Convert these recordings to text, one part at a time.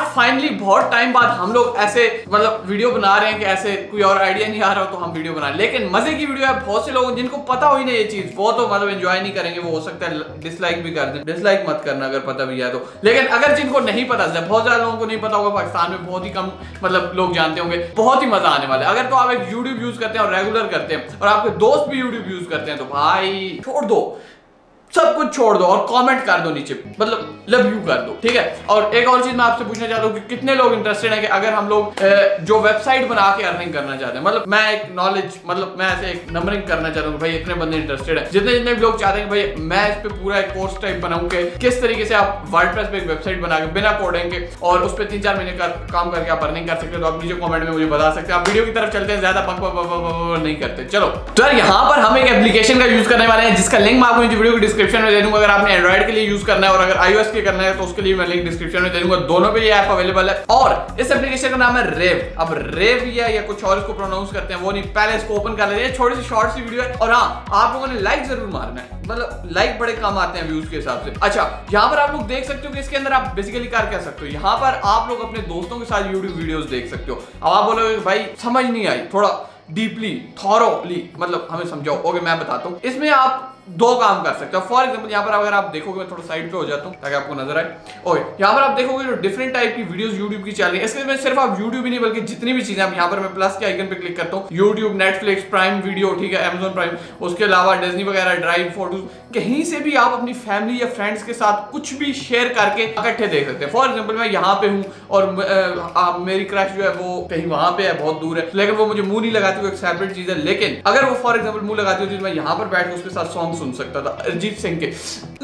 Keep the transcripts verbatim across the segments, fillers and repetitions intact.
Finally बहुत time बाद हम लोग ऐसे मतलब वीडियो बना रहे हैं कि ऐसे कोई और आइडिया नहीं आ रहा हो तो हम वीडियो बना रहे हैं, लेकिन मजे की वीडियो है। बहुत से लोग जिनको पता हुई नहीं ये चीज वो तो मतलब एंजॉय नहीं करेंगे, वो हो सकता है डिसलाइक भी कर दें। डिसलाइक मत करना अगर पता भी है तो, लेकिन अगर जिनको नहीं पता, बहुत ज्यादा लोगों को नहीं पता होगा, पाकिस्तान में बहुत ही कम मतलब लोग जानते होंगे, बहुत ही मजा आने वाला है। अगर तो आप एक यूट्यूब यूज करते हैं और रेगुलर करते हैं और आपके दोस्त भी यूट्यूब यूज करते हैं तो भाई छोड़ दो, सब कुछ छोड़ दो और कमेंट कर दो नीचे, मतलब लव यू कर दो, ठीक है। और एक और चीज मैं आपसे पूछना चाहता हूँ कि कितने लोग इंटरेस्टेड हैं कि अगर हम लोग जो वेबसाइट बना के अर्निंग करना चाहते हैं, मतलब मैं एक नॉलेज मतलब मैं ऐसे एक नंबरिंग करना चाहता हूँ भाई इतने बंदे इंटरेस्टेड है, जितने जितने भी लोग चाहते हैं कि भाई मैं इस पे पूरा एक कोर्स टाइप बनाऊं कि किस तरीके से आप वर्डप्रेस पे एक वेबसाइट बना के बिना कोडिंग के और उस पर तीन चार महीने का काम करके आप अर्निंग कर सकते हो, तो आप नीचे कमेंट में मुझे बता सकते हैं। आप वीडियो की तरफ चलते हैं, ज्यादा बक बक नहीं करते। चलो तो यार यहाँ पर हम एक एप्लीकेशन का यूज करने वाले हैं जिसका लिंक मैं आपको वीडियो की डिस्क्रिप्शन में दे दूंगा। अगर आपने एंड्रॉइड के लिए यूज करना है और अगर आईओएस के करना है तो उसके लिए मैं लिंक डिस्क्रिप्शन में दे दूंगा, दोनों पे ये ऐप अवेलेबल है। और इस एप्लीकेशन का नाम है रेव। अब रेव या, या कुछ और इसको प्रोनाउंस करते हैं वो नहीं, पहले इसको ओपन कर लेते हैं। छोटी सी शॉर्ट सी वीडियो है और हाँ आप लोगों ने लाइक जरूर मारना है, मतलब लाइक बड़े कम आते हैं व्यूज के हिसाब से। अच्छा यहाँ पर आप लोग देख सकते हो कि इसके अंदर आप बेसिकली कर क्या सकते हो, यहाँ पर आप लोग अपने दोस्तों के साथ यूट्यूब वीडियोस देख सकते हो। अब आप बोलोगे भाई समझ नहीं आई, थोड़ा डीपली थॉरोली मतलब हमें समझाओ। ओके मैं बताता हूँ, इसमें आप दो काम कर सकते हो। फॉर एग्जांपल यहाँ पर अगर आप देखोगे, मैं थोड़ा साइड पे हो जाता हूँ ताकि आपको नजर आए। ओके यहाँ पर आप देखोगे जो डिफरेंट टाइप की वीडियोस यूट्यूब की चल रही है, इसके में सिर्फ आप यूट्यूब ही नहीं बल्कि जितनी भी चीजें, यहाँ पर मैं प्लस के आइकन पे क्लिक करता हूँ, यूट्यूब, नेटफ्लिक्स, प्राइम वीडियो, ठीक है, अमेज़न प्राइम, उसके अलावा डिज्नी वगैरह, ड्राइव, फोटोज, कहीं से भी आप अपनी फैमिली या फ्रेंड्स के साथ कुछ भी शेयर करके इकट्ठे देख सकते हैं। फॉर एग्जाम्पल मैं यहाँ पे हूँ और आ, मेरी क्रश जो है वो कहीं वहां पे है, बहुत दूर है, लेकिन वो मुझे मुंह नहीं लगाती, वो एक सेपरेट चीज है। लेकिन अगर वो फॉर एग्जाम्पल मुंह लगाती होती तो मैं यहाँ पर बैठ के उसके साथ सॉन्ग सुन सकता था, अरिजीत सिंह के,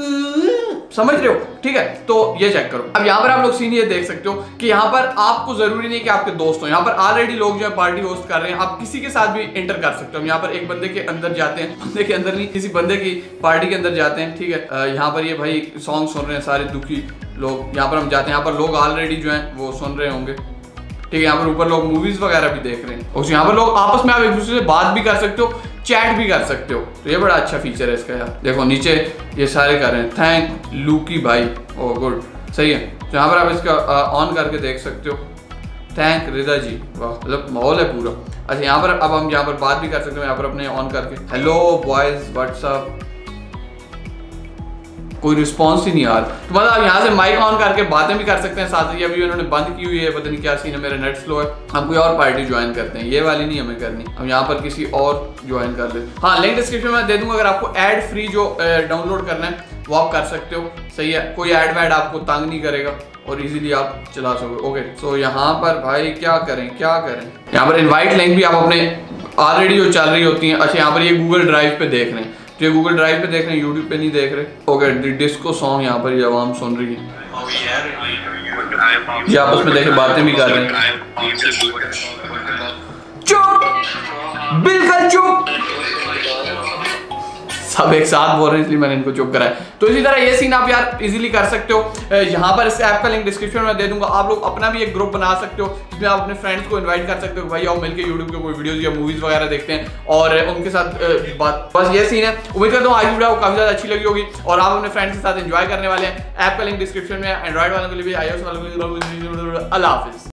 समझ रहे हो, ठीक है। तो ये चेक करो। अब यहाँ पर आप लोग सीन ये देख सकते हो कि यहाँ पर आपको जरूरी नहीं कि आपके दोस्त हो, यहाँ पर ऑलरेडी लोग जो है पार्टी होस्ट कर रहे हैं, आप किसी के साथ भी एंटर कर सकते हो। यहाँ पर एक बंदे के अंदर जाते हैं, बंदे के अंदर नहीं, किसी बंदे की पार्टी के अंदर जाते हैं, ठीक है। यहाँ पर ये भाई सॉन्ग सुन रहे हैं सारे दुखी लोग, यहाँ पर हम जाते हैं, यहाँ पर लोग ऑलरेडी जो है वो सुन रहे होंगे, ठीक है। यहाँ पर ऊपर लोग मूवीज वगैरह भी देख रहे हैं और यहाँ पर लोग आपस में आप एक दूसरे से बात भी कर सकते हो, चैट भी कर सकते हो। तो ये बड़ा अच्छा फीचर है इसका यार। देखो नीचे ये सारे कर रहे हैं, थैंक लूकी भाई, ओ गुड, सही है। तो यहाँ पर आप इसका ऑन करके देख सकते हो, थैंक रिदा जी, वाह मतलब माहौल है पूरा। अच्छा यहाँ पर अब हम यहाँ पर बात भी कर सकते हो, यहाँ पर अपने ऑन करके, हेलो बॉयज व्हाट्सअप, कोई रिस्पॉन्स ही नहीं आ रहा। तो मतलब यहाँ से माइक ऑन करके बातें भी कर सकते हैं साथ ही। अभी उन्होंने बंद की हुई है, पता नहीं क्या सीन है, मेरा नेट स्लो है। हम कोई और पार्टी ज्वाइन करते हैं, ये वाली नहीं हमें करनी, हम यहाँ पर किसी और ज्वाइन कर लेते। हाँ लिंक डिस्क्रिप्शन में दे दूंगा, अगर आपको एड फ्री जो डाउनलोड करना है वो आप कर सकते हो, सही है। कोई एड वैड आपको तंग नहीं करेगा और इजीली आप चला सकोगे। ओके सो यहाँ पर भाई क्या करें क्या करें, यहाँ पर इनवाइट लिंक भी आप अपने ऑलरेडी जो चल रही होती है। अच्छा यहाँ पर ये गूगल ड्राइव पे देख रहे हैं, तो ये गूगल ड्राइव पे देख रहे हैं, यूट्यूब पे नहीं देख रहे। ओके डिस्को सॉन्ग यहाँ पर ये आवाम सुन रही है, ये आपस में देखे बातें भी कर रहे हैं। चुप, बिल्कुल चुप, सब एक साथ बोल रहे हैं इसलिए मैंने इनको चुप कराया। तो इसी तरह ये सीन आप यार इजीली कर सकते हो। यहाँ पर इस ऐप का लिंक डिस्क्रिप्शन में दे दूंगा, आप लोग अपना भी एक ग्रुप बना सकते हो जिसमें आप अपने फ्रेंड्स को इनवाइट कर सकते हो, भाई आओ मिलकर यूट्यूब के कोई वीडियोस या मूवीज वगैरह देखते हैं और उनके साथ बात। बस ये सीन है। उम्मीद करता हूँ आज वीडियो आपको काफी ज्यादा अच्छी लगी होगी और आप अपने फ्रेंड्स के साथ एंजॉय करने वाले हैं। ऐप का लिंक डिस्क्रिप्शन में, एंड्रॉइड वालों के लिए भी, आईओएस वालों के लिए। अल्लाह हाफिज।